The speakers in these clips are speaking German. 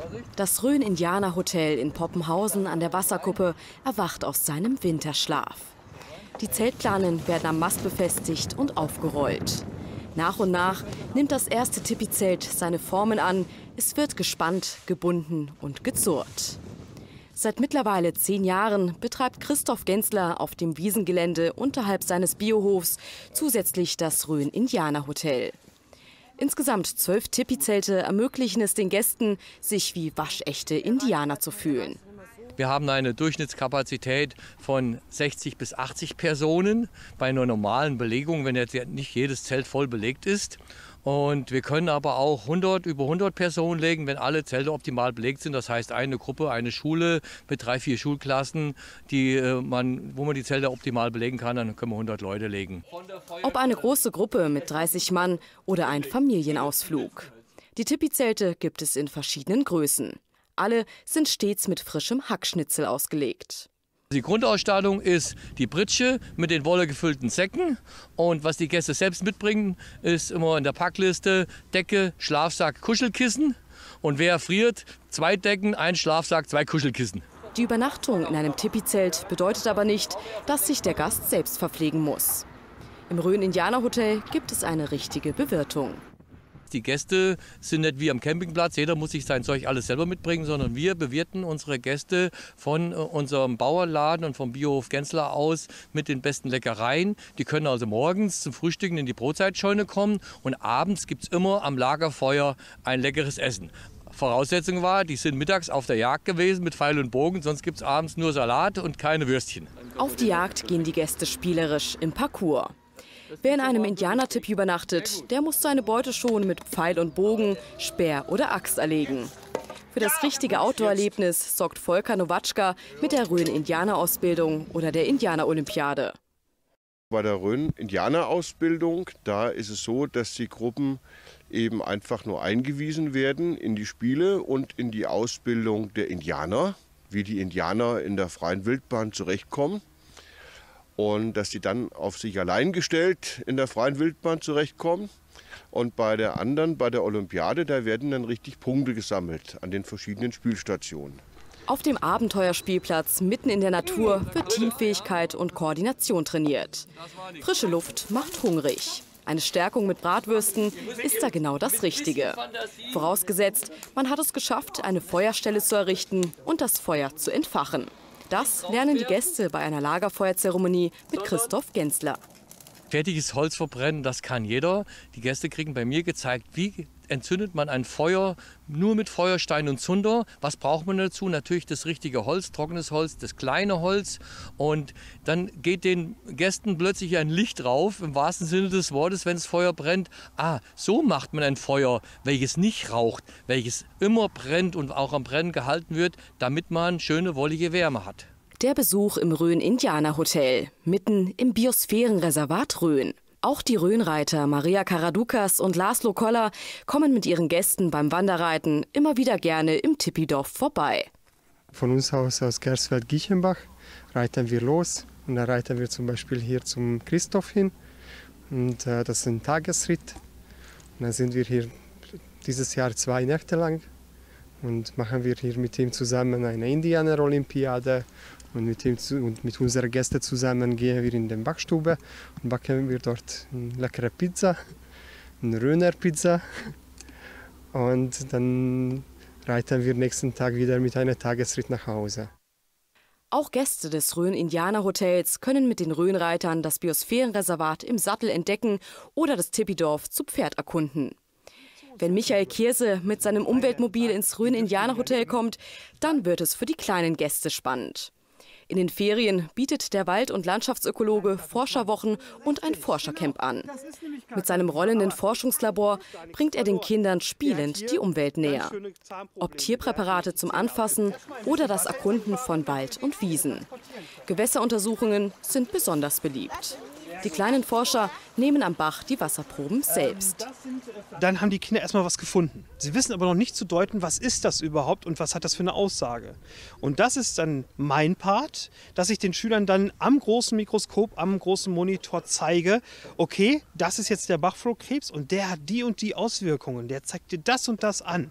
Das Rhön-Indianer-Hotel in Poppenhausen an der Wasserkuppe erwacht aus seinem Winterschlaf. Die Zeltplanen werden am Mast befestigt und aufgerollt. Nach und nach nimmt das erste Tipizelt seine Formen an. Es wird gespannt, gebunden und gezurrt. Seit mittlerweile 10 Jahren betreibt Christoph Genzler auf dem Wiesengelände unterhalb seines Biohofs zusätzlich das Rhön-Indianer-Hotel. Insgesamt 12 Tipizelte ermöglichen es den Gästen, sich wie waschechte Indianer zu fühlen. Wir haben eine Durchschnittskapazität von 60 bis 80 Personen bei einer normalen Belegung, wenn jetzt nicht jedes Zelt voll belegt ist. Und wir können aber auch über 100 Personen legen, wenn alle Zelte optimal belegt sind. Das heißt, eine Gruppe, eine Schule mit 3, 4 Schulklassen, wo man die Zelte optimal belegen kann, dann können wir 100 Leute legen. Ob eine große Gruppe mit 30 Mann oder ein Familienausflug. Die Tipizelte gibt es in verschiedenen Größen. Alle sind stets mit frischem Hackschnitzel ausgelegt. Die Grundausstattung ist die Pritsche mit den wollegefüllten Säcken. Und was die Gäste selbst mitbringen, ist immer in der Packliste Decke, Schlafsack, Kuschelkissen. Und wer friert, 2 Decken, 1 Schlafsack, 2 Kuschelkissen. Die Übernachtung in einem Tipizelt bedeutet aber nicht, dass sich der Gast selbst verpflegen muss. Im Rhön-Indianer-Hotel gibt es eine richtige Bewirtung. Die Gäste sind nicht wie am Campingplatz, jeder muss sich sein Zeug alles selber mitbringen, sondern wir bewirten unsere Gäste von unserem Bauernladen und vom Biohof Genzler aus mit den besten Leckereien. Die können also morgens zum Frühstücken in die Brotzeitscheune kommen und abends gibt es immer am Lagerfeuer ein leckeres Essen. Voraussetzung war, die sind mittags auf der Jagd gewesen mit Pfeil und Bogen, sonst gibt es abends nur Salat und keine Würstchen. Auf die Jagd gehen die Gäste spielerisch im Parcours. Wer in einem Indianertipi übernachtet, der muss seine Beute schon mit Pfeil und Bogen, Speer oder Axt erlegen. Für das richtige Outdoor-Erlebnis sorgt Volker Nowatschka mit der Rhön-Indianer-Ausbildung oder der Indianer-Olympiade. Bei der Rhön-Indianer-Ausbildung, da ist es so, dass die Gruppen eben einfach nur eingewiesen werden in die Spiele und in die Ausbildung der Indianer, wie die Indianer in der freien Wildbahn zurechtkommen. Und dass sie dann auf sich allein gestellt in der freien Wildbahn zurechtkommen. Und bei der Olympiade, da werden dann richtig Punkte gesammelt an den verschiedenen Spielstationen. Auf dem Abenteuerspielplatz mitten in der Natur wird Teamfähigkeit und Koordination trainiert. Frische Luft macht hungrig. Eine Stärkung mit Bratwürsten ist da genau das Richtige. Vorausgesetzt, man hat es geschafft, eine Feuerstelle zu errichten und das Feuer zu entfachen. Das lernen die Gäste bei einer Lagerfeuerzeremonie mit Christoph Genzler. Fertiges Holz verbrennen, das kann jeder. Die Gäste kriegen bei mir gezeigt, wie entzündet man ein Feuer nur mit Feuerstein und Zunder. Was braucht man dazu? Natürlich das richtige Holz, trockenes Holz, das kleine Holz. Und dann geht den Gästen plötzlich ein Licht drauf, im wahrsten Sinne des Wortes, wenn das Feuer brennt. Ah, so macht man ein Feuer, welches nicht raucht, welches immer brennt und auch am Brennen gehalten wird, damit man schöne, wollige Wärme hat. Der Besuch im Rhön-Indianer-Hotel, mitten im Biosphärenreservat Rhön. Auch die Rhönreiter Maria Karadukas und Laszlo Koller kommen mit ihren Gästen beim Wanderreiten immer wieder gerne im Tipidorf vorbei. Von uns aus Gersfeld-Giechenbach reiten wir los. Und da reiten wir zum Beispiel hier zum Christoph hin. Und das ist ein Tagesritt. Und dann sind wir hier dieses Jahr 2 Nächte lang und machen wir hier mit ihm zusammen eine Indianer-Olympiade. Und mit unseren Gästen zusammen gehen wir in die Backstube und backen wir dort eine leckere Pizza, eine Rhöner Pizza. Und dann reiten wir nächsten Tag wieder mit einem Tagesritt nach Hause. Auch Gäste des Rhön-Indianer-Hotels können mit den Rhönreitern das Biosphärenreservat im Sattel entdecken oder das Tipidorf zu Pferd erkunden. Wenn Michael Kierse mit seinem Umweltmobil ins Rhön-Indianer-Hotel kommt, dann wird es für die kleinen Gäste spannend. In den Ferien bietet der Wald- und Landschaftsökologe Forscherwochen und ein Forschercamp an. Mit seinem rollenden Forschungslabor bringt er den Kindern spielend die Umwelt näher. Ob Tierpräparate zum Anfassen oder das Erkunden von Wald und Wiesen. Gewässeruntersuchungen sind besonders beliebt. Die kleinen Forscher nehmen am Bach die Wasserproben selbst. Dann haben die Kinder erstmal was gefunden. Sie wissen aber noch nicht zu deuten, was ist das überhaupt und was hat das für eine Aussage. Und das ist dann mein Part, dass ich den Schülern dann am großen Mikroskop, am großen Monitor zeige, okay, das ist jetzt der Bachflohkrebs und der hat die und die Auswirkungen, der zeigt dir das und das an.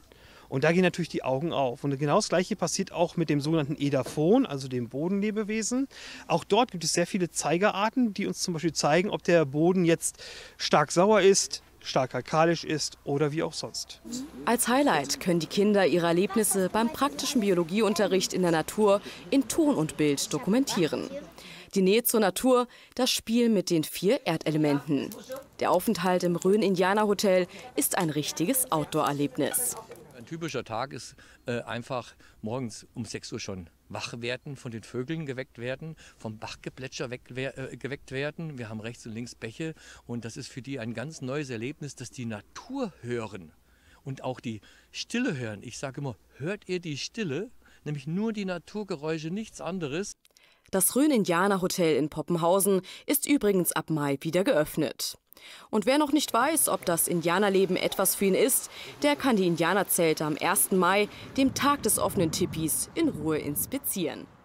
Und da gehen natürlich die Augen auf. Und genau das Gleiche passiert auch mit dem sogenannten Edaphon, also dem Bodenlebewesen. Auch dort gibt es sehr viele Zeigerarten, die uns zum Beispiel zeigen, ob der Boden jetzt stark sauer ist, stark alkalisch ist oder wie auch sonst. Als Highlight können die Kinder ihre Erlebnisse beim praktischen Biologieunterricht in der Natur in Ton und Bild dokumentieren. Die Nähe zur Natur, das Spiel mit den 4 Erdelementen. Der Aufenthalt im Rhön-Indianer-Hotel ist ein richtiges Outdoor-Erlebnis. Ein typischer Tag ist einfach morgens um 6 Uhr schon wach werden, von den Vögeln geweckt werden, vom Bachgeplätscher geweckt werden. Wir haben rechts und links Bäche und das ist für die ein ganz neues Erlebnis, dass die Natur hören und auch die Stille hören. Ich sage immer, hört ihr die Stille? Nämlich nur die Naturgeräusche, nichts anderes. Das Rhön-Indianer-Hotel in Poppenhausen ist übrigens ab Mai wieder geöffnet. Und wer noch nicht weiß, ob das Indianerleben etwas für ihn ist, der kann die Indianerzelte am 1. Mai, dem Tag des offenen Tipis, in Ruhe inspizieren.